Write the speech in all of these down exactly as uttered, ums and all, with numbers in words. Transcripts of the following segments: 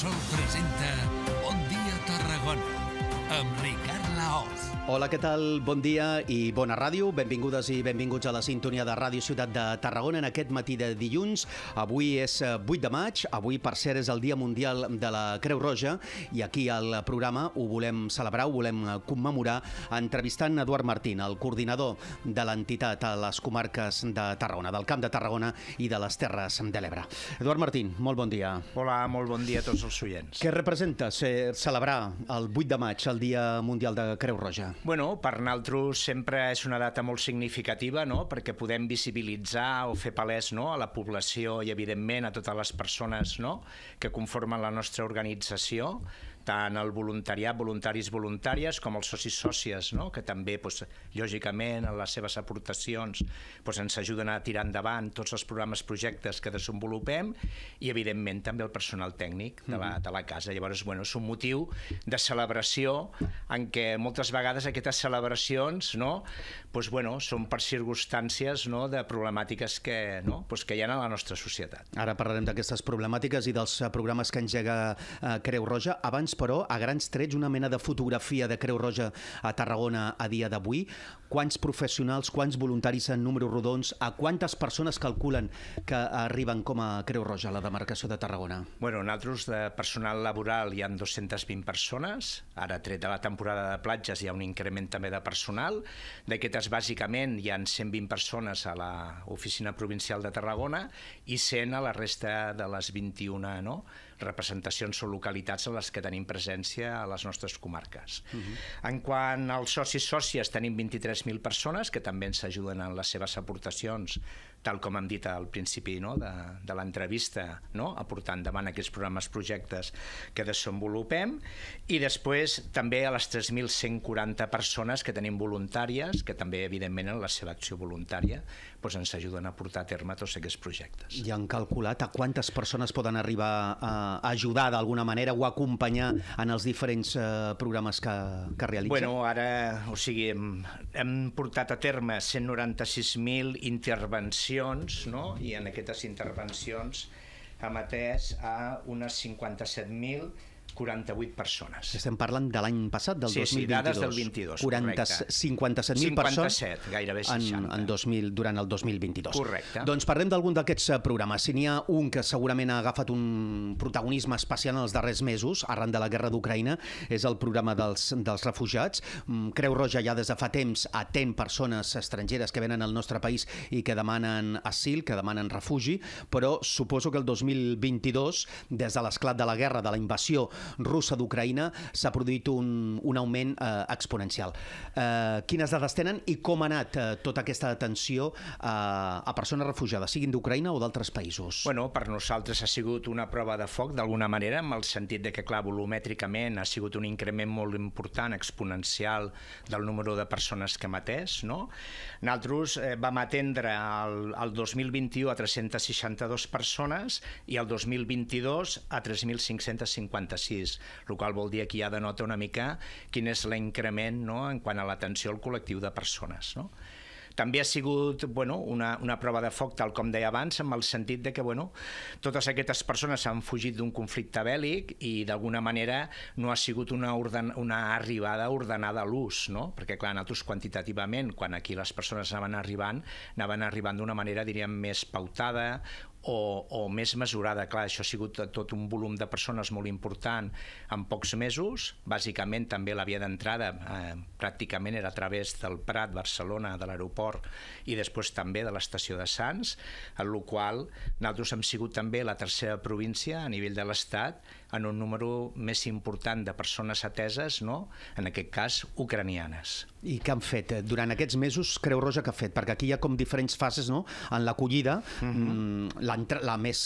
Sol presenta Bon dia Tarragona amb Ricard Laoz. Hola, què tal? Bon dia i bona ràdio. Benvingudes i benvinguts a la sintonia de Ràdio Ciutat de Tarragona en aquest matí de dilluns. Avui és vuit de maig, avui per cert és el Dia Mundial de la Creu Roja i aquí al programa ho volem celebrar, ho volem commemorar entrevistant Eduard Martín, el coordinador de l'entitat a les comarques de Tarragona, del Camp de Tarragona i de les Terres de l'Ebre. Eduard Martín, molt bon dia. Hola, molt bon dia a tots els oients. Què representa ser, celebrar el vuit de maig, el Dia Mundial de Creu Roja? Bueno, per nosaltres sempre és una data molt significativa, no?, perquè podem visibilitzar o fer palès, no?, a la població i, evidentment, a totes les persones, no?, que conformen la nostra organització, tant el voluntariat, voluntaris, voluntàries, com els socis sòcies, no?, que també, doncs, lògicament, en les seves aportacions doncs, ens ajuden a tirar endavant tots els programes, projectes que desenvolupem i, evidentment, també el personal tècnic de la, de la casa. Llavors, bueno, és un motiu de celebració en què moltes vegades aquestes celebracions, no?, doncs, bueno, són per circumstàncies, no?, de problemàtiques que, no?, doncs, que hi ha a la nostra societat. Ara parlarem d'aquestes problemàtiques i dels programes que engega eh, Creu Roja. Abans, però, a grans trets, una mena de fotografia de Creu Roja a Tarragona a dia d'avui. Quants professionals, quants voluntaris en números rodons, a quantes persones calculen que arriben com a Creu Roja a la demarcació de Tarragona? Bueno, nosaltres de personal laboral hi ha dues-centes vint persones, ara tret de la temporada de platges hi ha un increment també de personal, d'aquestes bàsicament hi ha cent vint persones a l'oficina provincial de Tarragona i cent a la resta de les vint-i-una, no?, representacions o localitats a les que tenim presència a les nostres comarques. Uh-huh. En quant als socis sòcies tenim vint-i-tres mil persones que també ens ajuden en les seves aportacions, tal com hem dit al principi, no?, de, de l'entrevista, no?, aportant endavant aquests programes, projectes que desenvolupem, i després també a les tres mil cent quaranta persones que tenim voluntàries, que també evidentment en la seva acció voluntària doncs ens ajuden a portar a terme tots aquests projectes. I han calculat a quantes persones poden arribar a ajudar d'alguna manera o acompanyar en els diferents eh, programes que, que realitzen? Bueno, ara, o sigui, hem, hem portat a terme cent noranta-sis mil intervencions, no?, i en aquestes intervencions hem atès a unes cinquanta-set mil quaranta-vuit persones. Estem parlant de l'any passat, del sí, dos mil vint-i-dos. Sí, dades del vint-i-dos, correcte. cinquantaset mil persones cinquanta-set, gairebé seixanta. En, en dos mil, durant el dos mil vint-i-dos. Correcte. Doncs parlem d'algun d'aquests programes. Si n'hi ha un que segurament ha agafat un protagonisme especial en els darrers mesos, arran de la guerra d'Ucraïna, és el programa dels, dels refugiats. Creu Roja ja des de fa temps atén persones estrangeres que venen al nostre país i que demanen asil, que demanen refugi, però suposo que el dos mil vint-i-dos, des de l'esclat de la guerra, de la invasió russa d'Ucraïna, s'ha produït un, un augment eh, exponencial. Eh, quines dades tenen i com ha anat eh, tota aquesta atenció a, a persones refugiades, siguin d'Ucraïna o d'altres països? Bueno, per nosaltres ha sigut una prova de foc, d'alguna manera, en el sentit de que, clar, volumètricament ha sigut un increment molt important, exponencial, del número de persones que hem atès, no? Nosaltres eh, vam atendre el, el dos mil vint-i-u a tres-centes seixanta-dues persones i el dos mil vint-i-dos a tres mil cinc-cents cinquanta-sis, el qual vol dir que ja denota una mica quin és l'increment, no?, en quant a l'atenció al col·lectiu de persones, no? També ha sigut, bueno, una, una prova de foc, tal com deia abans, en el sentit de que, bueno, totes aquestes persones han fugit d'un conflicte bèl·lic i d'alguna manera no ha sigut una, orden, una arribada ordenada a l'ús, no? Perquè, clar, nosaltres quantitativament, quan aquí les persones anaven arribant, anaven arribant d'una manera, diríem, més pautada o, o més mesurada. Clar, això ha sigut tot un volum de persones molt important en pocs mesos. Bàsicament, també la via d'entrada eh, pràcticament era a través del Prat, Barcelona, de l'aeroport i després també de l'estació de Sants, en la qual nosaltres hem sigut també la tercera província a nivell de l'Estat en un número més important de persones ateses, no?, en aquest cas ucranianes. I què han fet? Durant aquests mesos, Creu Roja, què ha fet? Perquè aquí hi ha com diferents fases, no?, en l'acollida, uh-huh. la, la, més,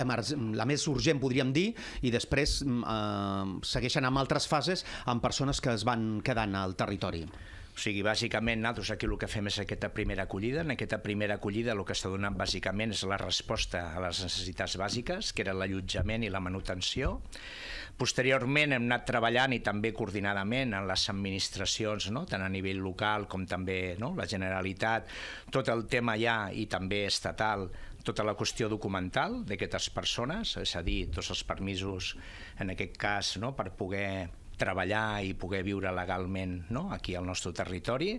la més urgent, podríem dir, i després eh, segueixen amb altres fases amb persones que es van quedant al territori. O sigui, bàsicament, nosaltres aquí el que fem és aquesta primera acollida. En aquesta primera acollida el que s'ha donat bàsicament és la resposta a les necessitats bàsiques, que era l'allotjament i la manutenció. Posteriorment hem anat treballant i també coordinadament en les administracions, no?, tant a nivell local com també, no?, la Generalitat, tot el tema ja i també estatal tota la qüestió documental d'aquestes persones, és a dir, tots els permisos, en aquest cas, no? Per poder treballar i poder viure legalment, no? Aquí al nostre territori.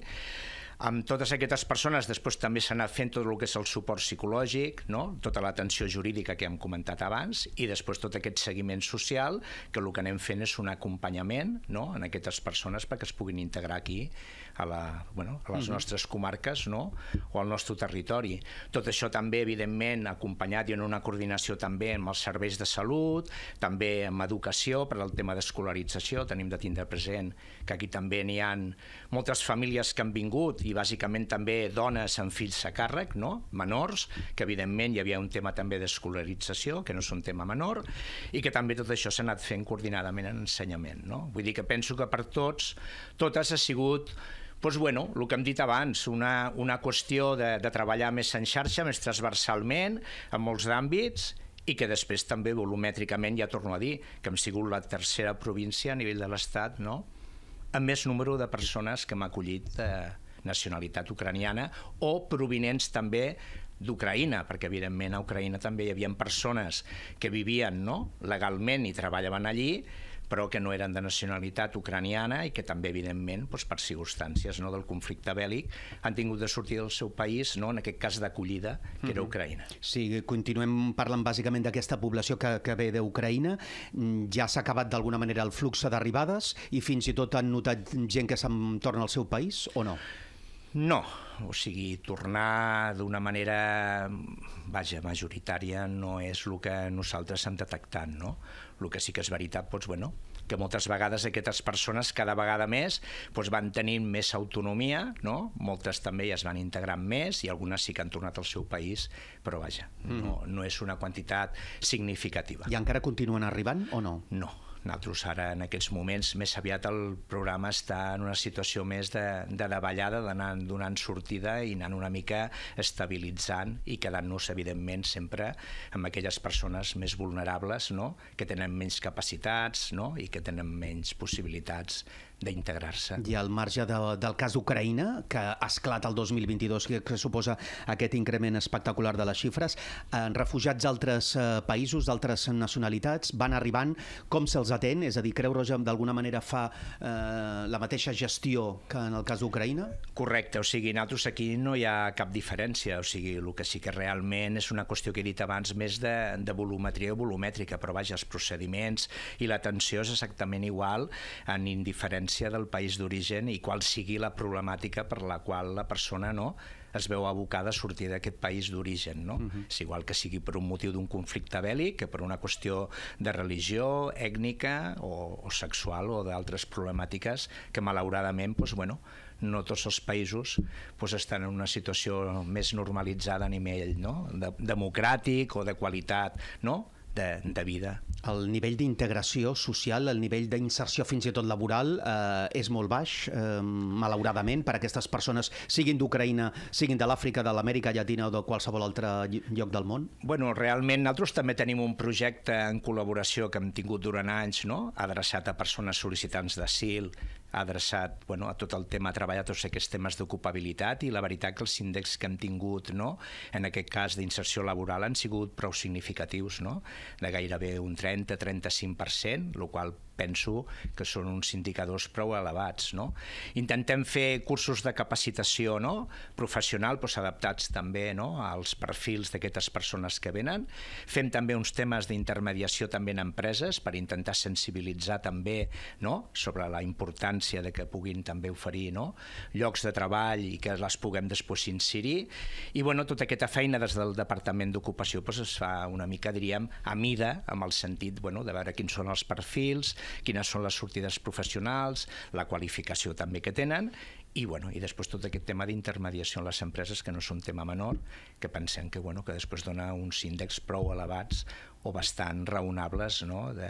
Amb totes aquestes persones després també s'ha anat fent tot el que és el suport psicològic, no? Tota l'atenció jurídica que hem comentat abans, i després tot aquest seguiment social, que el que anem fent és un acompanyament, no? En aquestes persones perquè es puguin integrar aquí a, la, bueno, a les nostres comarques, no? O al nostre territori. Tot això també, evidentment, acompanyat i en una coordinació també amb els serveis de salut, també amb educació per al tema d'escolarització. Tenim de tindre present que aquí també n'hi ha moltes famílies que han vingut, i bàsicament també dones amb fills a càrrec, no? Menors, que evidentment hi havia un tema també d'escolarització, que no és un tema menor, i que també tot això s'ha anat fent coordinadament en ensenyament, no? Vull dir que penso que per tots, totes ha sigut, doncs, bueno, el que hem dit abans, una, una qüestió de, de treballar més en xarxa, més transversalment, en molts àmbits, i que després també volumètricament, ja torno a dir, que hem sigut la tercera província a nivell de l'Estat, no?, amb més número de persones que hem acollit de nacionalitat ucraniana o provinents també d'Ucraïna, perquè evidentment a Ucraïna també hi havia persones que vivien, no?, legalment i treballaven allí, però que no eren de nacionalitat ucraniana i que també, evidentment, doncs, per circumstàncies, no?, del conflicte bèl·lic, han tingut de sortir del seu país, no?, en aquest cas d'acollida, que era Ucraïna. Sí, continuem parlant bàsicament d'aquesta població que, que ve d'Ucraïna. Ja s'ha acabat d'alguna manera el flux d'arribades i fins i tot han notat gent que se'n torna al seu país o no? No, o sigui, tornar d'una manera, vaja, majoritària no és el que nosaltres hem detectat, no? El que sí que és veritat, doncs, bueno, que moltes vegades aquestes persones cada vegada més doncs, van tenint més autonomia, no? Moltes també ja es van integrant més i algunes sí que han tornat al seu país, però vaja, mm. no, no és una quantitat significativa. I encara continuen arribant o no? No. Nosaltres ara, en aquests moments, més aviat el programa està en una situació més de, de davallada, d'anar donant sortida i anant una mica estabilitzant i quedant-nos, evidentment, sempre amb aquelles persones més vulnerables, no?, que tenen menys capacitats, no?, i que tenen menys possibilitats d'integrar-se. I al marge de, del cas d'Ucraïna, que ha esclat el dos mil vint-i-dos, que, que suposa aquest increment espectacular de les xifres, en refugiats d'altres eh, països, d'altres nacionalitats, van arribant, com se'ls atén? És a dir, Creu Roja d'alguna manera fa eh, la mateixa gestió que en el cas d'Ucraïna? Correcte, o sigui, nosaltres aquí no hi ha cap diferència, o sigui, el que sí que realment és una qüestió que he dit abans més de, de volumetria o volumètrica, però vaja, els procediments i l'atenció és exactament igual en indiferència del país d'origen i qual sigui la problemàtica per la qual la persona, no, es veu abocada a sortir d'aquest país d'origen, no? Uh-huh. És igual que sigui per un motiu d'un conflicte bèl·lic que per una qüestió de religió, ètnica o, o sexual o d'altres problemàtiques que malauradament, doncs, bueno, no tots els països doncs, estan en una situació més normalitzada a nivell, no?, de, democràtic o de qualitat, no?, De, de vida. El nivell d'integració social, el nivell d'inserció fins i tot laboral eh, és molt baix, eh, malauradament, per a aquestes persones, siguin d'Ucraïna, siguin de l'Àfrica, de l'Amèrica Llatina o de qualsevol altre lloc del món? Bueno, realment nosaltres també tenim un projecte en col·laboració que hem tingut durant anys, no?, adreçat a persones sol·licitants d'asil, adreçat, bueno, a tot el tema, a treballar tots aquests temes d'ocupabilitat, i la veritat que els índexs que hem tingut, no?, en aquest cas d'inserció laboral han sigut prou significatius, no?, de gairebé un trenta a trenta-cinc per cent, el qual penso que són uns indicadors prou elevats, no? Intentem fer cursos de capacitació, no?, professional, doncs, adaptats també, no?, als perfils d'aquestes persones que venen. Fem també uns temes d'intermediació també en empreses per intentar sensibilitzar també, no?, sobre la importància de que puguin també oferir, no?, llocs de treball i que les puguem després inserir. I bueno, tota aquesta feina des del Departament d'Ocupació doncs, es fa una mica, diríem, a mida, amb el sentit, bueno, de veure quins són els perfils, quines són les sortides professionals, la qualificació també que tenen, i, bueno, i després tot aquest tema d'intermediació en les empreses, que no és un tema menor, que pensem que, bueno, que després dona uns índexs prou elevats o bastant raonables, no?, de,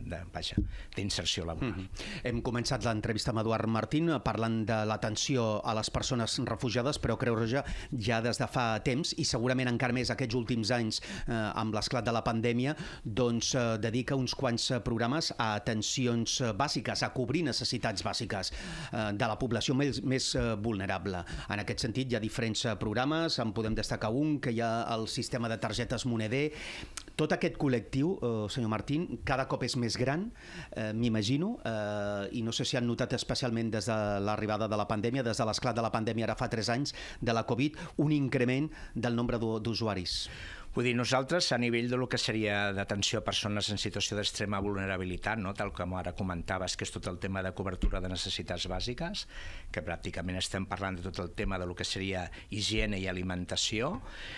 de, vaja, d'inserció laboral. Mm-hmm. Hem començat l'entrevista amb Eduard Martín parlant de l'atenció a les persones refugiades, però Creu Roja ja des de fa temps, i segurament encara més aquests últims anys eh, amb l'esclat de la pandèmia, doncs eh, dedica uns quants programes a atencions bàsiques, a cobrir necessitats bàsiques eh, de la població més, més eh, vulnerable. En aquest sentit hi ha diferents programes, en podem destacar un, que hi ha el sistema de targetes Moneder. Tot aquest col·lectiu, eh, senyor Martín, cada cop és més gran, eh, m'imagino, eh, i no sé si han notat especialment des de l'arribada de la pandèmia, des de l'esclat de la pandèmia ara fa tres anys de la Covid, un increment del nombre d'usuaris. Vull dir, nosaltres, a nivell de lo que seria d'atenció a persones en situació d'extrema vulnerabilitat, no? Tal com ara comentaves, que és tot el tema de cobertura de necessitats bàsiques, que pràcticament estem parlant de tot el tema de lo que seria higiene i alimentació,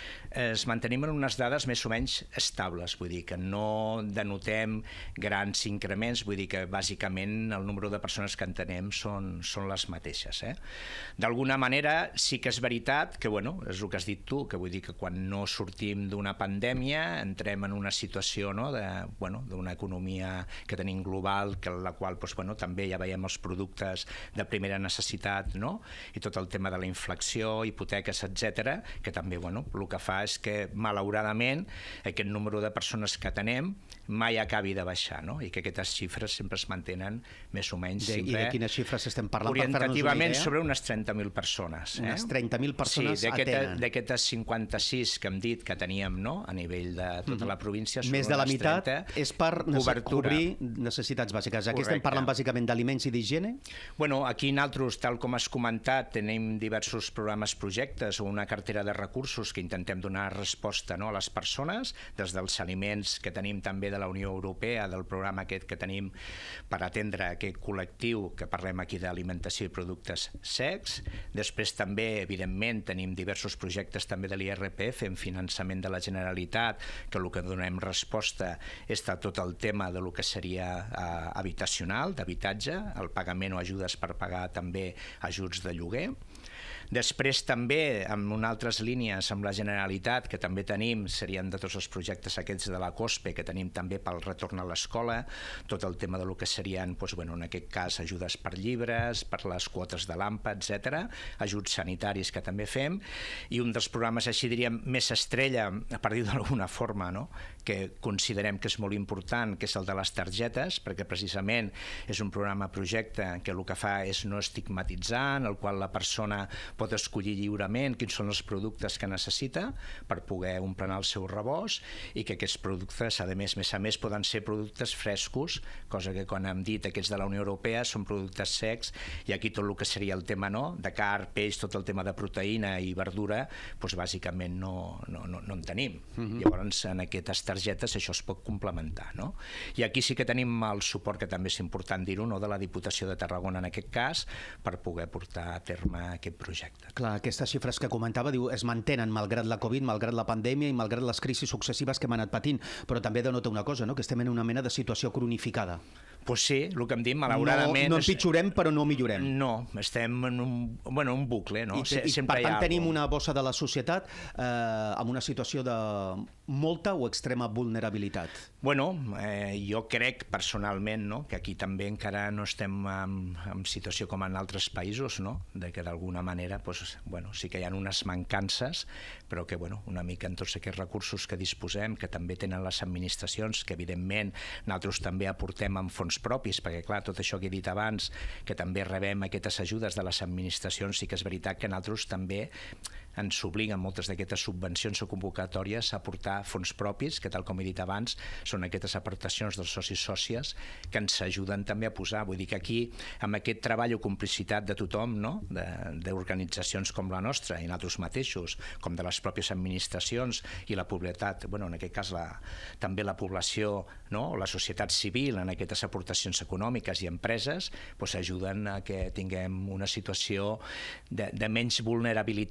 es mantenim en unes dades més o menys estables, vull dir que no denotem grans increments, vull dir que bàsicament el número de persones que entenem són, són les mateixes. Eh? D'alguna manera sí que és veritat que, bueno, és el que has dit tu, que vull dir que quan no sortim d'una pandèmia entrem en una situació, no, de, bueno, d'una economia que tenim global, que la qual doncs, bueno, també ja veiem els productes de primera necessitat, no? I tot el tema de la inflació, hipoteques, etcètera, que també, bueno, el que fa és que, malauradament, aquest número de persones que tenem mai acabi de baixar, no? I que aquestes xifres sempre es mantenen més o menys de, sempre... I de quines xifres estem parlant? Orientativament sobre unes trenta mil persones. Eh? Unes trenta mil persones sí, atenen. D'aquestes cinquanta-sis que hem dit que teníem, no?, a nivell de tota la província... Més de la meitat és per cobertura. Cobrir necessitats bàsiques. Aquí Correcte. Estem parlant bàsicament d'aliments i d'higiene? Bueno, aquí nosaltres, tal com has comentat, tenim diversos programes, projectes o una cartera de recursos que intentem donar resposta, no, a les persones, des dels aliments que tenim també de la Unió Europea, del programa aquest que tenim per atendre aquest col·lectiu, que parlem aquí d'alimentació i productes secs. Després també, evidentment, tenim diversos projectes també de l'I R P F en finançament de la Generalitat, que el que donem resposta és tot el tema de lo que seria eh, habitacional, d'habitatge, el pagament o ajudes per pagar també ajuts de lloguer. Després també, amb unes altres línies, amb la Generalitat, que també tenim, serien de tots els projectes aquests de la COSPE, que tenim també pel retorn a l'escola, tot el tema de lo que serien, doncs, bueno, en aquest cas, ajudes per llibres, per les quotes de l'A M P A, etcètera, ajuts sanitaris que també fem, i un dels programes, així diríem, més estrella, per dir d'alguna forma, no?, que considerem que és molt important, que és el de les targetes, perquè precisament és un programa projecte que el que fa és no estigmatitzar, en el qual la persona pot escollir lliurement quins són els productes que necessita per poder omplir el seu rebost, i que aquests productes, a més, més a més, poden ser productes frescos, cosa que quan hem dit aquests de la Unió Europea són productes secs, i aquí tot el que seria el tema, no?, de carn, peix, tot el tema de proteïna i verdura, doncs bàsicament no, no, no, no en tenim. Mm-hmm. Llavors, en aquestes targetes això es pot complementar, no? I aquí sí que tenim el suport, que també és important dir-ho, no?, de la Diputació de Tarragona en aquest cas, per poder portar a terme aquest projecte. Clar, aquestes xifres que comentava, diu, es mantenen malgrat la Covid, malgrat la pandèmia i malgrat les crisis successives que hem anat patint, però també denota una cosa, no?, que estem en una mena de situació cronificada. Pues sí, el que em dic, malauradament... No, no empitjorem, però no millorem. No, estem en un, bueno, un bucle, no? I, i per tant tenim una bossa de la societat eh, amb una situació de molta o extrema vulnerabilitat. Bueno, eh, jo crec personalment, no?, que aquí també encara no estem en, en situació com en altres països, no?, de que d'alguna manera, pues, bueno, sí que hi ha unes mancances, però que, bueno, una mica en tots aquests recursos que disposem, que també tenen les administracions, que evidentment nosaltres també aportem en fons propis, perquè clar, tot això que he dit abans, que també rebem aquestes ajudes de les administracions, sí que és veritat que nosaltres també ens obliguen moltes d'aquestes subvencions o convocatòries a aportar fons propis, que tal com he dit abans, són aquestes aportacions dels socis sòcies que ens ajuden també a posar. Vull dir que aquí, amb aquest treball o complicitat de tothom, no?, d'organitzacions com la nostra i nosaltres mateixos, com de les pròpies administracions i la publicitat, bueno, en aquest cas la, també la població, no?, o la societat civil, en aquestes aportacions econòmiques i empreses, doncs ajuden a que tinguem una situació de, de menys vulnerabilitat, o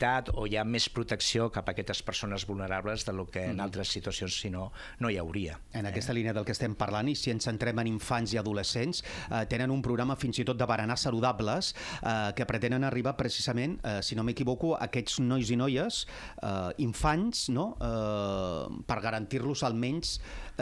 hi ha més protecció cap a aquestes persones vulnerables del que en altres situacions, si no, no hi hauria. En aquesta línia del que estem parlant, i si ens centrem en infants i adolescents, eh, tenen un programa fins i tot de berenars saludables eh, que pretenen arribar precisament, eh, si no m'equivoco, a aquests nois i noies, eh, infants, no? eh, per garantir-los almenys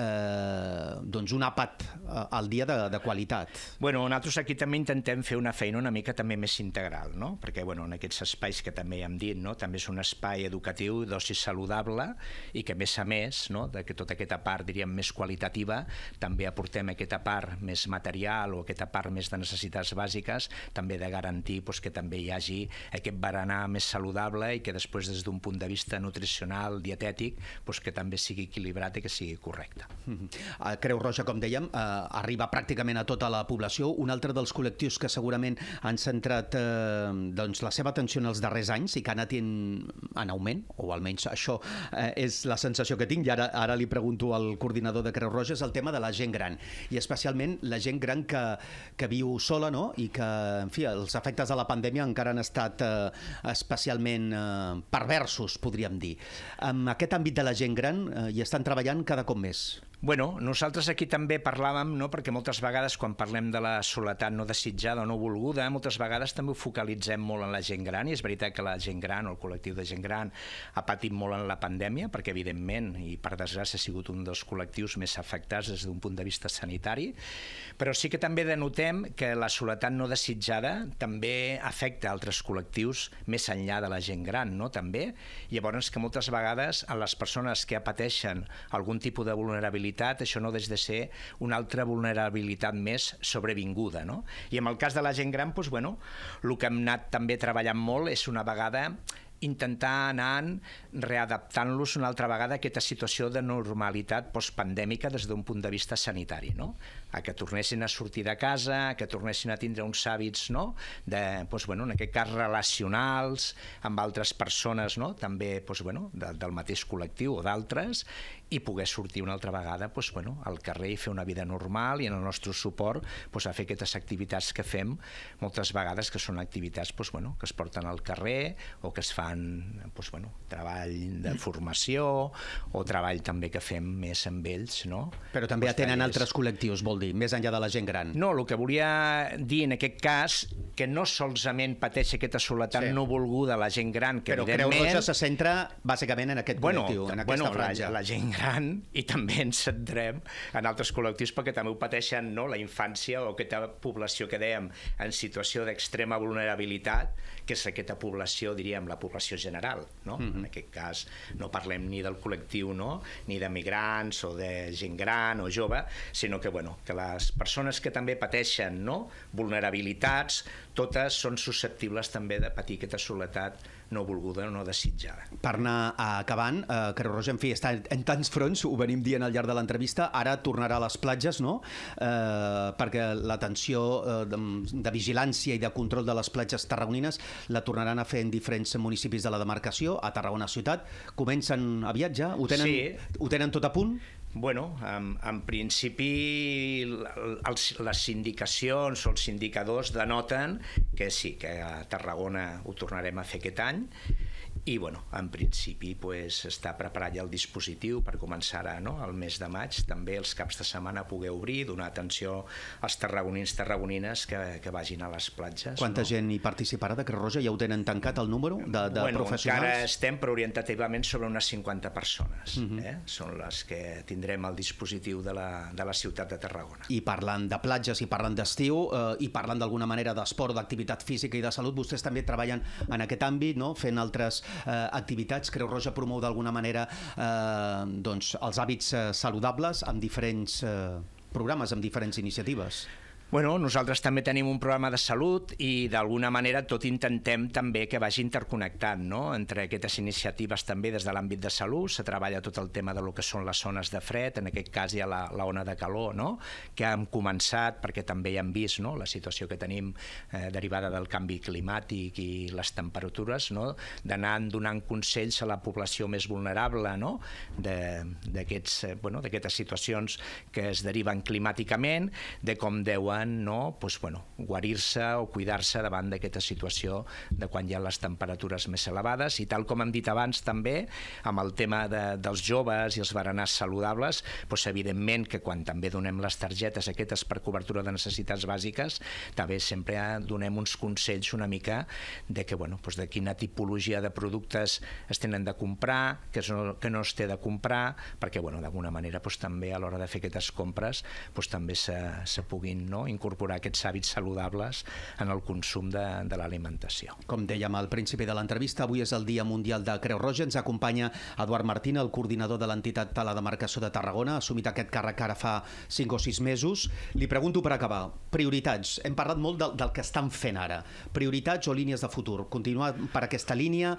eh, doncs un àpat eh, al dia de, de qualitat. Bueno, nosaltres aquí també intentem fer una feina una mica també més integral, no? Perquè bueno, en aquests espais que també hem dit, no? També és un espai educatiu d'oci saludable i que a més a més, no? De que tota aquesta part, diríem, més qualitativa, també aportem aquesta part més material o aquesta part més de necessitats bàsiques, també de garantir doncs, que també hi hagi aquest berenar més saludable i que després des d'un punt de vista nutricional, dietètic, doncs, que també sigui equilibrat i que sigui correcte. Mm-hmm. Creu Roja, com dèiem, eh, arriba pràcticament a tota la població. Un altre dels col·lectius que segurament han centrat eh, doncs, la seva atenció en els darrers anys i que ha anat en, en augment, o almenys això eh, és la sensació que tinc, i ara, ara li pregunto al coordinador de Creu Roja, és el tema de la gent gran, i especialment la gent gran que, que viu sola, no? I que, en fi, els efectes de la pandèmia encara han estat eh, especialment eh, perversos, podríem dir. En aquest àmbit de la gent gran eh, hi estan treballant cada cop més. Bueno, nosaltres aquí també parlàvem, no? Perquè moltes vegades quan parlem de la soledat no desitjada o no volguda, moltes vegades també ho focalitzem molt en la gent gran, i és veritat que la gent gran o el col·lectiu de gent gran ha patit molt en la pandèmia, perquè evidentment, i per desgràcia ha sigut un dels col·lectius més afectats des d'un punt de vista sanitari, però sí que també denotem que la soledat no desitjada també afecta altres col·lectius més enllà de la gent gran, no? També. Llavors que moltes vegades a les persones que pateixen algun tipus de vulnerabilitat, això no deixa de ser una altra vulnerabilitat més sobrevinguda, no? I en el cas de la gent gran, doncs, bueno, el que hem anat també treballant molt és una vegada intentar anar readaptant-los una altra vegada a aquesta situació de normalitat postpandèmica des d'un punt de vista sanitari, no? A que tornessin a sortir de casa, a que tornessin a tindre uns hàbits, no? De, doncs, bueno, en aquest cas relacionals amb altres persones, no? També doncs, bueno, de, del mateix col·lectiu o d'altres, i poder sortir una altra vegada doncs, bueno, al carrer i fer una vida normal, i en el nostre suport doncs, a fer aquestes activitats que fem moltes vegades, que són activitats doncs, bueno, que es porten al carrer o que es fan doncs, bueno, treball de formació o treball també que fem més amb ells, no? Però també doncs, atenen és... altres col·lectius, vol dir, més enllà de la gent gran. No, el que volia dir en aquest cas, que no solament pateix aquesta soledat sí. no volguda la gent gran, que però evidentment... Creu Roja se centra bàsicament en aquest bueno, col·lectiu, en aquesta bueno, franja. La, la gent gran, i també ens centrem en altres col·lectius perquè també ho pateixen, no? La infància o aquesta població que dèiem en situació d'extrema vulnerabilitat, que és aquesta població, diríem, la població general, no? Mm-hmm. En aquest cas no parlem ni del col·lectiu, no? Ni de migrants o de gent gran o jove, sinó que, bueno, que les persones que també pateixen, no? Vulnerabilitats, totes són susceptibles també de patir aquesta soledat no volguda o no desitjada. Per anar acabant, eh, Creu Roja, en fi, està en tants fronts, ho venim dient al llarg de l'entrevista, ara tornarà a les platges, no? Eh, perquè l'atenció eh, de, de vigilància i de control de les platges tarragonines la tornaran a fer en diferents municipis de la demarcació, a Tarragona ciutat. Comencen aviat ja? Ho tenen, sí. Ho tenen tot a punt? Bueno, en, en principi els, les indicacions o els indicadors denoten que sí, que a Tarragona ho tornarem a fer aquest any, i bueno, en principi pues, està preparat ja el dispositiu per començar ara, no? El mes de maig, també els caps de setmana poder obrir, donar atenció als tarragonins, tarragonines que, que vagin a les platges. Quanta no? gent hi participarà de Creu Roja? Ja ho tenen tancat el número de, de bueno, professionals? Encara estem, però orientativament sobre unes cinquanta persones. Uh-huh. eh? Són les que tindrem al dispositiu de la, de la ciutat de Tarragona. I parlant de platges, i parlant d'estiu, eh, i parlant d'alguna manera d'esport, d'activitat física i de salut, vostès també treballen en aquest àmbit, no? Fent altres eh, activitats. Creu Roja promou d'alguna manera eh, doncs, els hàbits eh, saludables amb diferents eh, programes, amb diferents iniciatives. Bueno, nosaltres també tenim un programa de salut i d'alguna manera tot intentem també que vagi interconnectat, no? Entre aquestes iniciatives també des de l'àmbit de salut se treballa tot el tema de lo que són les zones de fred, en aquest cas hi ha la, la ona de calor, no? Que hem començat perquè també ja hem vist, no? La situació que tenim eh, derivada del canvi climàtic i les temperatures, no? D'anar donant consells a la població més vulnerable, no? d'aquestes eh, bueno, situacions que es deriven climàticament, de com deuen volen, no, doncs, bueno, guarir-se o cuidar-se davant d'aquesta situació de quan hi ha les temperatures més elevades, i tal com hem dit abans també, amb el tema de, dels joves i els berenars saludables, doncs evidentment que quan també donem les targetes aquestes per cobertura de necessitats bàsiques, també sempre donem uns consells una mica de que, bueno, doncs de quina tipologia de productes es tenen de comprar, que no, que no es té de comprar, perquè bueno, d'alguna manera doncs, també a l'hora de fer aquestes compres doncs, també se, se puguin, no, incorporar aquests hàbits saludables en el consum de, de l'alimentació. Com dèiem al principi de l'entrevista, avui és el Dia Mundial de Creu Roja. Ens acompanya Eduard Martín, el coordinador de l'entitat de la demarcació de Tarragona, ha assumit aquest càrrec ara fa cinc o sis mesos. Li pregunto per acabar, prioritats. Hem parlat molt del, del que estan fent ara. Prioritats o línies de futur? Continuar per aquesta línia,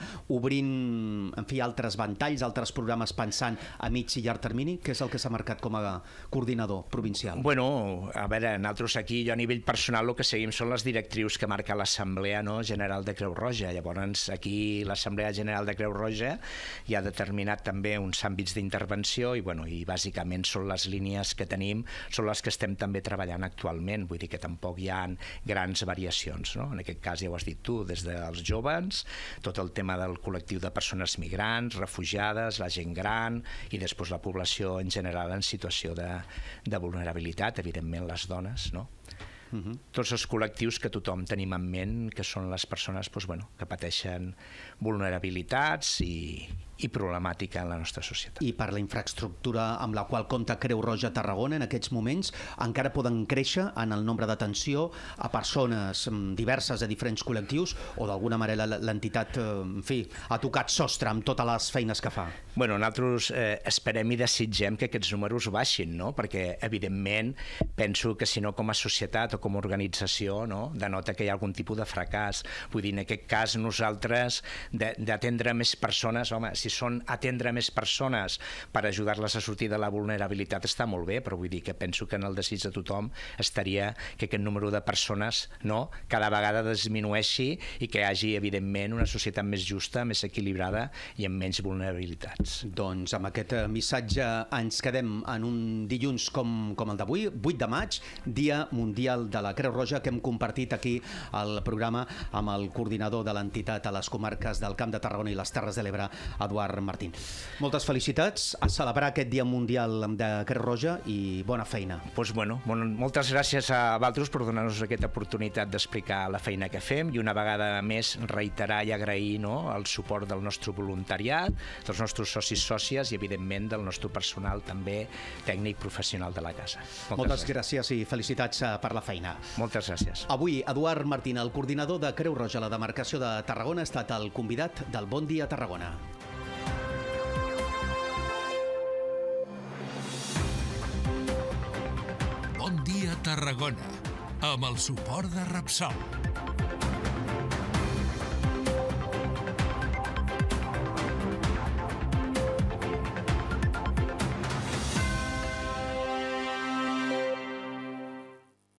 obrint, en fi, altres ventalls, altres programes pensant a mig i llarg termini? Què és el que s'ha marcat com a coordinador provincial? Bueno, a veure, nosaltres aquí, jo a nivell personal, el que seguim són les directrius que marca l'Assemblea, no, General de Creu Roja. Llavors, aquí l'Assemblea General de Creu Roja ja ha determinat també uns àmbits d'intervenció i, bueno, i bàsicament són les línies que tenim, són les que estem també treballant actualment. Vull dir que tampoc hi ha grans variacions, no? En aquest cas ja ho has dit tu, des dels joves, tot el tema del col·lectiu de persones migrants, refugiades, la gent gran i després la població en general en situació de, de vulnerabilitat, evidentment les dones, no? Uh-huh. Tots els col·lectius que tothom tenim en ment, que són les persones doncs, bueno, que pateixen vulnerabilitats i, i problemàtica en la nostra societat. I per la infraestructura amb la qual compta Creu Roja Tarragona en aquests moments, encara poden créixer en el nombre d'atenció a persones diverses de diferents col·lectius, o d'alguna manera l'entitat, en fi, ha tocat sostre amb totes les feines que fa? Bueno, nosaltres eh, esperem i desitgem que aquests números baixin, no? Perquè, evidentment, penso que si no com a societat o com a organització, no, denota que hi ha algun tipus de fracàs. Vull dir, en aquest cas, nosaltres, d'atendre més persones, home, si són atendre més persones per ajudar-les a sortir de la vulnerabilitat està molt bé, però vull dir que penso que en el desig de tothom estaria que aquest número de persones, no, cada vegada disminueixi i que hi hagi, evidentment, una societat més justa, més equilibrada i amb menys vulnerabilitats. Doncs amb aquest missatge ens quedem en un dilluns com, com el d'avui, vuit de maig, Dia Mundial de la Creu Roja, que hem compartit aquí al programa amb el coordinador de l'entitat a les comarques del Camp de Tarragona i les Terres de l'Ebre, Eduard Martín. Moltes felicitats a celebrar aquest Dia Mundial de Creu Roja i bona feina. Pues bueno, bon, moltes gràcies a vosaltres per donar-nos aquesta oportunitat d'explicar la feina que fem i una vegada més reiterar i agrair, no, el suport del nostre voluntariat, dels nostres socis sòcies i evidentment del nostre personal també tècnic professional de la casa. Moltes, Moltes gràcies. gràcies i felicitats per la feina. Moltes gràcies. Avui, Eduard Martín, el coordinador de Creu Roja a la demarcació de Tarragona, ha estat el convidat del Bon Dia Tarragona. Bon Dia Tarragona, amb el suport de Repsol.